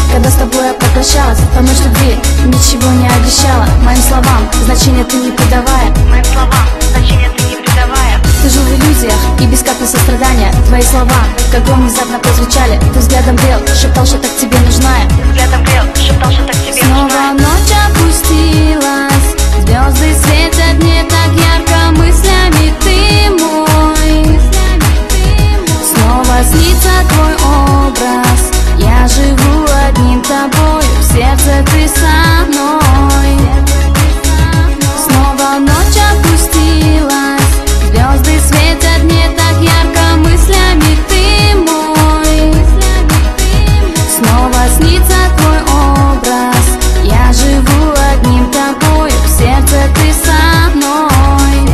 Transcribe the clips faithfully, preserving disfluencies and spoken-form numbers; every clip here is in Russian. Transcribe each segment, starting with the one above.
когда с тобой я попрощалась. По ночь любви ничего не обещала. Моим словам значения ты не придавая. Моим словам значения ты не придавая. Ты жил в иллюзиях и без капли сострадания. Твои слова, как гром внезапно прозвучали. Ты взглядом брел, шептал, что так тебе нужна я. Ты взглядом брел, шептал, что так тебе Снова нужна. ночь опустилась, звезды светят не так ярко, мыслями ты мой. Снова снится твой образ, я живу одним тобою, в сердце ты со мной. Снова ночь опустилась, звезды светят не так ярко, мыслями ты мой. Снова снится твой образ, я живу одним тобою, в сердце ты со мной.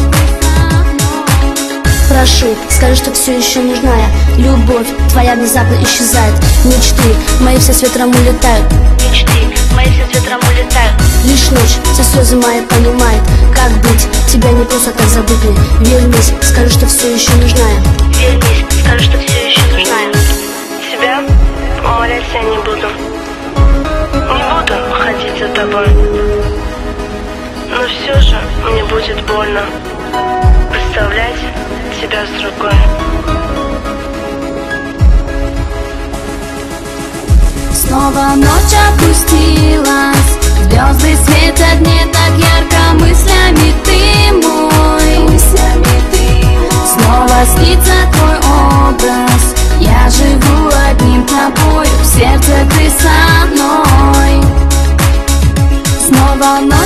Прошу, скажи, что все еще нужна я. Любовь твоя внезапно исчезает. Мечты мои все с ветром улетают. Мечты мои все с ветром улетают. Лишь ночь все слезы мои понимает. Как быть, тебя не просто так забыть мне. Вернись, скажи, что все еще нужна я. Вернись, скажи, что все еще нужна я. Тебя умолять я не буду. Не буду ходить за тобой. Но все же мне будет больно представлять тебя с другой. Снова ночь опустилась, звезды светят не так ярко, мыслями ты мой. Снова снится твой образ, я живу одним тобою, в сердце ты со мной. Снова ночь